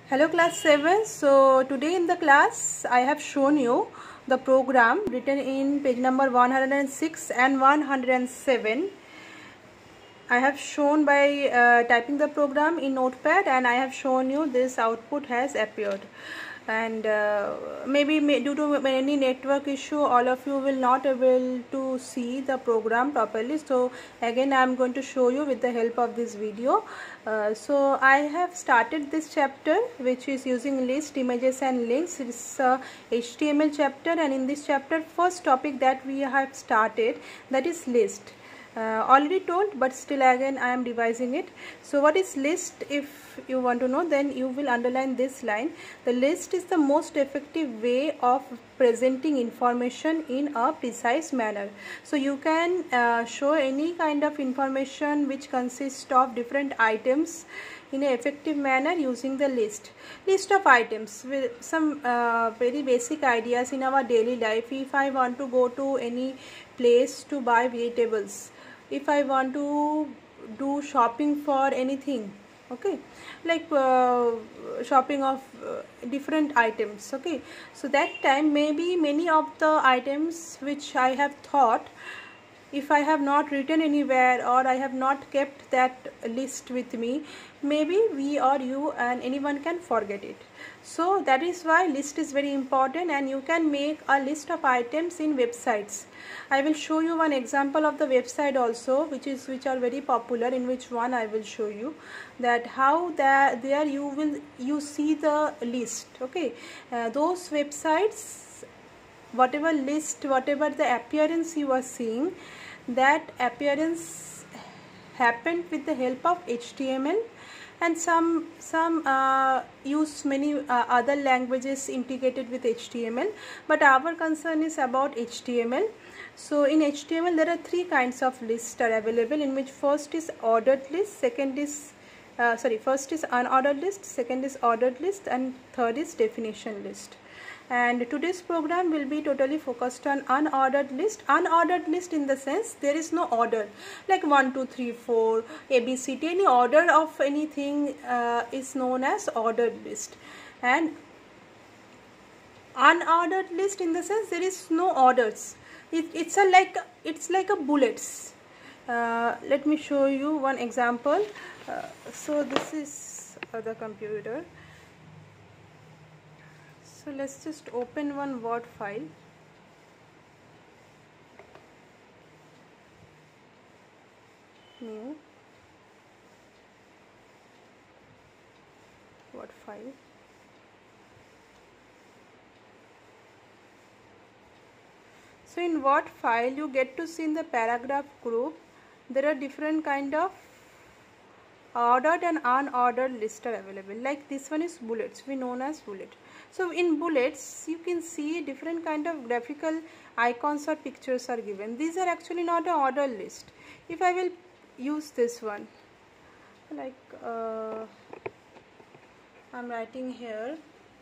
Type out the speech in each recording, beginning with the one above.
Hello class 7. So today in the class I have shown you the program written in page number 106 and 107. I have shown by typing the program in notepad, and I have shown you this output has appeared. And maybe due to any network issue, all of you will not able to see the program properly. So again I am going to show you with the help of this video. So I have started this chapter, which is using list, images and links. It's a HTML chapter, and in this chapter first topic that we have started, that is list. Already told, but still again I am revising it. So what is list? If you want to know, then you will underline this line. The list is the most effective way of presenting information in a precise manner. So you can show any kind of information which consists of different items in an effective manner using the list of items with some very basic ideas in our daily life. If I want to go to any place to buy vegetables, if I want to do shopping for anything, okay, like shopping of different items, okay, so that time maybe many of the items which I have thought, if I have not written anywhere or I have not kept that list with me, maybe we or you and anyone can forget it. So that is why list is very important, and you can make a list of items in websites. I will show you one example of the website also, which are very popular, in which one I will show you that how there you see the list, okay. Those websites, whatever list, whatever the appearance you are seeing, that appearance happened with the help of HTML, and some use many other languages integrated with HTML, but our concern is about HTML. So in HTML there are three kinds of lists are available, in which first is ordered list, first is unordered list, second is ordered list, and third is definition list. And today's program will be totally focused on unordered list. Unordered list in the sense there is no order, like 1 2 3 4 ABCD, any order of anything is known as ordered list. And unordered list in the sense there is no orders. It's like a bullets. Let me show you one example. So this is the computer. So let's just open one Word file. New Word file. So in Word file you get to see in the paragraph group there are different kind of ordered and unordered lists are available. Like this one is bullets, we known as bullet. So in bullets you can see different kind of graphical icons or pictures are given. These are actually not an ordered list. If I will use this one, like I'm writing here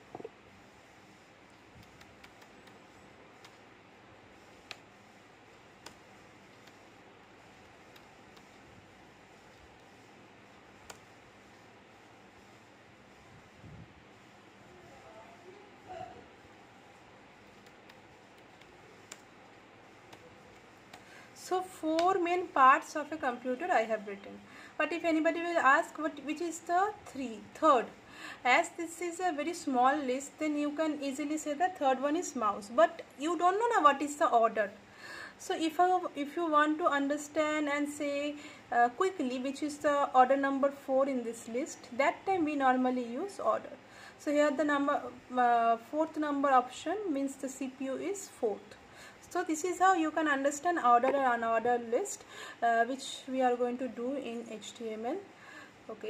So 4 main parts of a computer I have written, but if anybody will ask which is the third, as this is a very small list, then you can easily say the third one is mouse, but you don't know what is the order. So if you want to understand and say quickly which is the order number 4 in this list, that time we normally use order. So here the number fourth number option means the CPU is 4th. So this is how you can understand ordered and unordered list, which we are going to do in HTML. Okay.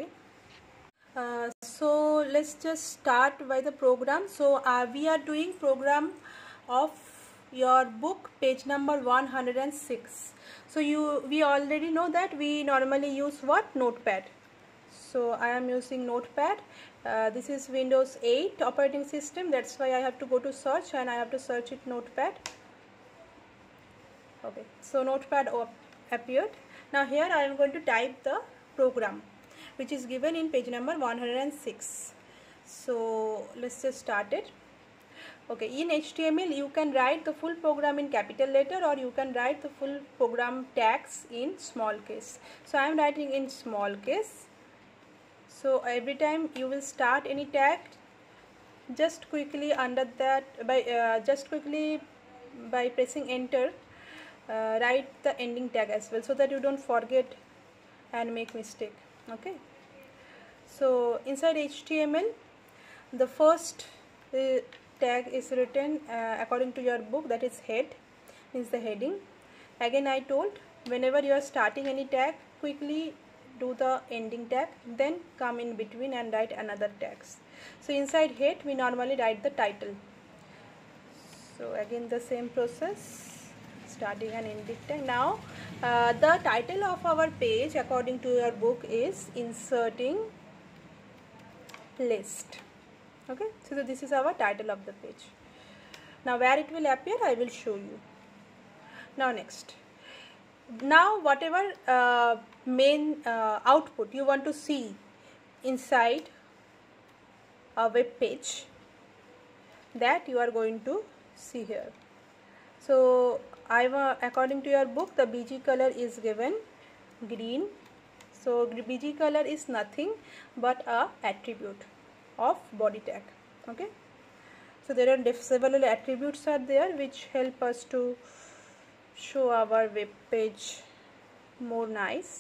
So let's just start by the program. So we are doing program of your book, page number 106. So we already know that we normally use what? Notepad. So I am using Notepad. This is Windows 8 operating system. That's why I have to go to search, and I have to search it Notepad. Okay, so Notepad appeared. Now here I am going to type the program which is given in page number 106. So let's just start it. Okay, in HTML you can write the full program in capital letter, or you can write the full program tags in small case. So I am writing in small case. So every time you will start any tag, just quickly under that by pressing enter, write the ending tag as well, so that you don't forget and make mistake. Okay, so inside HTML the first tag is written according to your book, that is head, means the heading. Again I told, whenever you are starting any tag, quickly do the ending tag, then come in between and write another tags. So inside head we normally write the title. So again the same process, starting and ending tag. Now the title of our page according to your book is inserting list. Okay, so this is our title of the page. Now where it will appear I will show you. Now next, now whatever main output you want to see inside a web page, that you are going to see here. So according to your book, the BG color is given green. So BG color is nothing but a attribute of body tag. Okay, so there are several attributes are there which help us to show our web page more nice.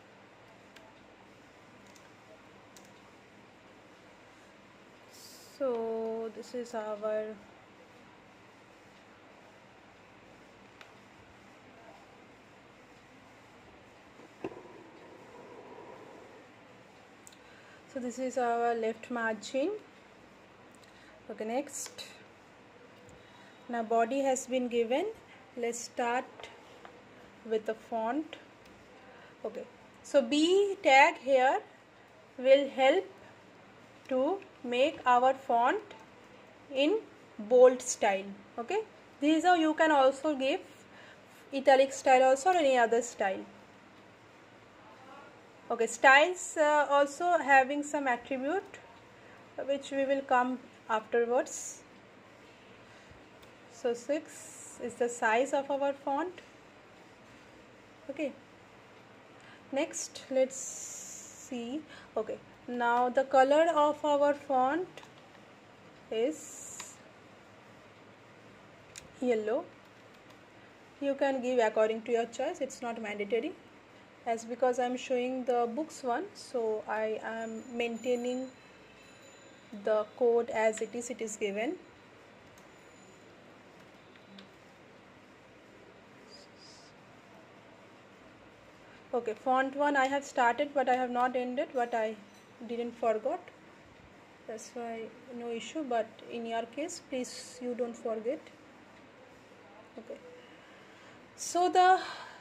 So this is our this is our left margin. Okay, next, now body has been given. Let's start with the font. Okay, so B tag here will help to make our font in bold style. Okay, this is how you can also give italic style also, or any other style. Okay, styles also having some attribute which we will come afterwards. So 6 is the size of our font. Okay, next let's see. Okay, now the color of our font is yellow. You can give according to your choice, it's not mandatory. As because I am showing the books one, so I am maintaining the code as it is given. Okay, font 1 I have started but I have not ended, but I didn't forgot, that's why no issue, but in your case please you don't forget. Okay, so the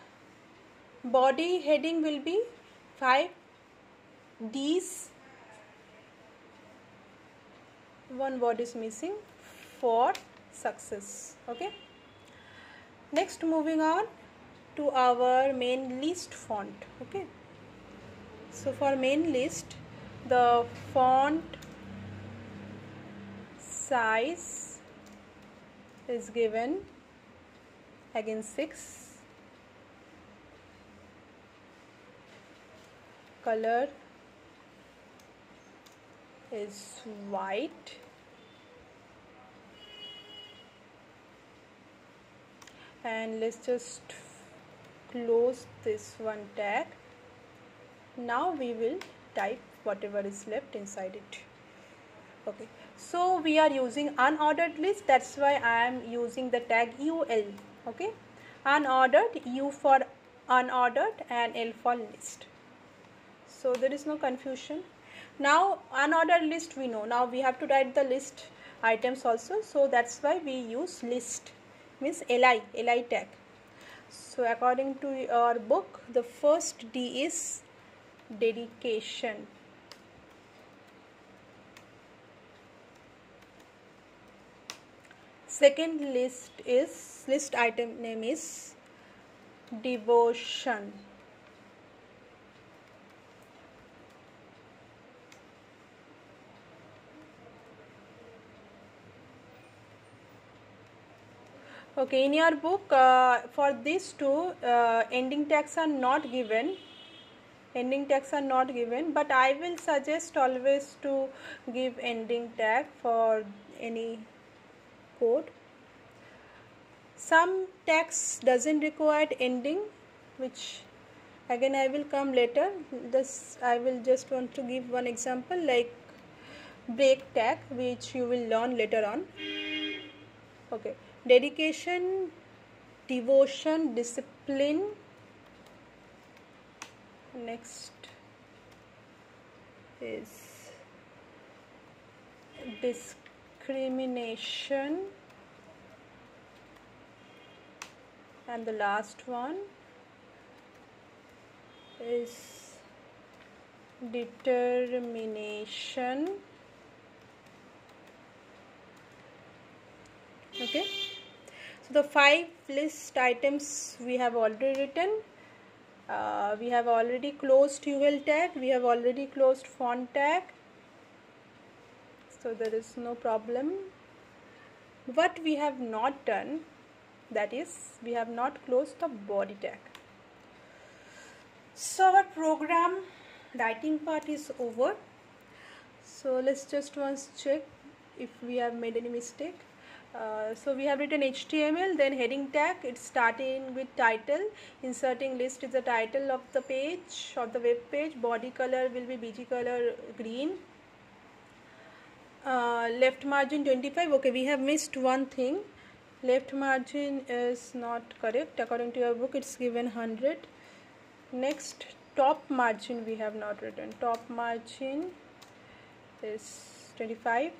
body heading will be 5 D's, one word is missing, for success. Okay, next moving on to our main list font. Okay, so for main list the font size is given again 6, color is white, and let's just close this one tag. Now we will type whatever is left inside it. Okay, so we are using unordered list, that's why I am using the tag UL. Okay, unordered, U for unordered and L for list, so there is no confusion. Now unordered list we know, now we have to write the list items also, so that's why we use list, means li tag. So according to your book, the first D is dedication. Second list item name is devotion. Okay, in your book for these two ending tags are not given. Ending tags are not given, but I will suggest always to give ending tag for any code. Some tags doesn't require ending, which again I will come later. This I will just want to give one example like break tag, which you will learn later on. Okay, dedication, devotion, discipline. Next is discrimination, and the last one is determination. Okay, so the 5 list items we have already written. We have already closed UL tag, we have already closed font tag, so there is no problem. What we have not done, that is we have not closed the body tag. So our program writing part is over. So let's just once check if we have made any mistake. So we have written HTML, then heading tag, it's starting with title, inserting list is the title of the page, of the web page, body color will be BG color green, left margin 25. Okay, we have missed one thing, left margin is not correct, according to your book it's given 100. Next, top margin we have not written, top margin is 25.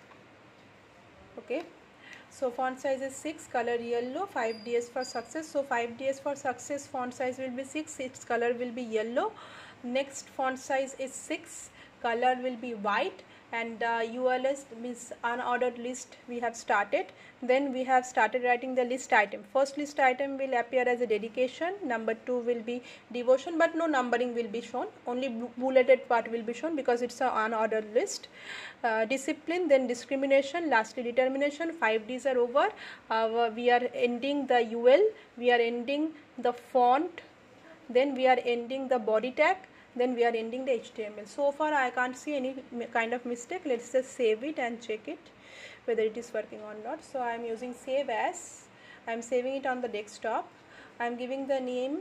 Okay, so font size is 6, color yellow, 5 DS for success. So 5 DS for success, font size will be 6, its color will be yellow. Next, font size is 6, color will be white, and ULS means unordered list we have started. Then we have started writing the list item. First list item will appear as a dedication, number 2 will be devotion, but no numbering will be shown, only bulleted part will be shown because it's an unordered list. Discipline, then discrimination, lastly determination. 5 Ds are over. We are ending the UL, we are ending the font, then we are ending the body tag, then we are ending the HTML. So far I can't see any kind of mistake. Let's just save it and check it whether it is working or not. So I am using save as, I am saving it on the desktop. I am giving the name,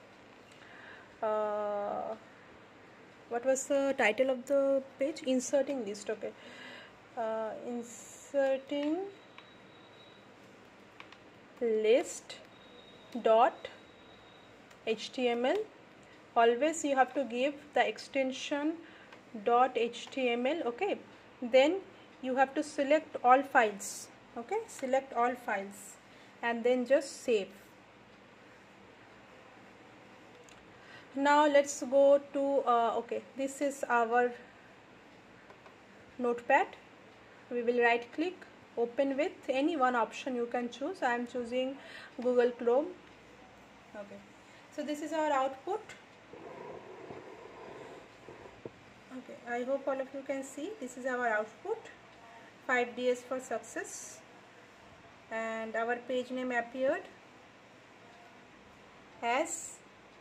what was the title of the page? Inserting list. Okay, inserting list dot HTML. Always you have to give the extension .html. Okay, then you have to select all files. Okay, select all files and then just save. Now let's go to okay, this is our notepad. We will right click, open with any one option you can choose. I am choosing Google Chrome. Okay, so this is our output. Okay, I hope all of you can see this is our output. 5 DS for success, and our page name appeared as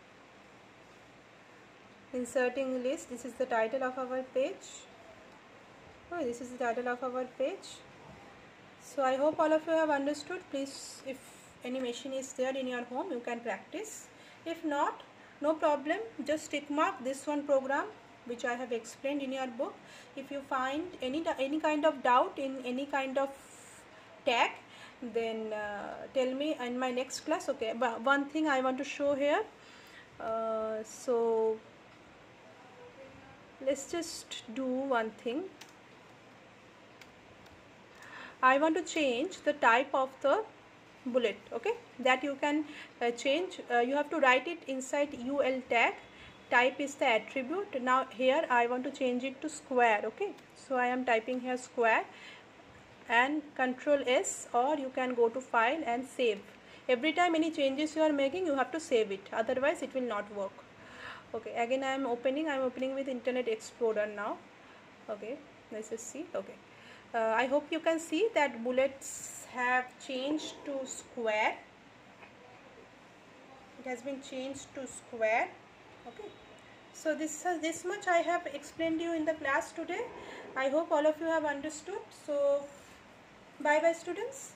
inserting list. This is the title of our page. Oh, this is the title of our page. So I hope all of you have understood. Please, if any machine is there in your home, you can practice. If not, no problem, just tick mark this one program which I have explained in your book. If you find any kind of doubt in any kind of tag, then tell me in my next class. Okay, but one thing I want to show here, so let's just do one thing. I want to change the type of the bullet. Okay, that you can change. You have to write it inside UL tag. Type is the attribute. Now here I want to change it to square. Okay, so I am typing here square and Control S, or you can go to file and save. Every time any changes you are making, you have to save it, otherwise it will not work. Okay, again I am opening with Internet Explorer now. Okay, let's just see. Okay, I hope you can see that bullets have changed to square. It has been changed to square. Okay, so this much I have explained you in the class today. I hope all of you have understood. So bye bye students.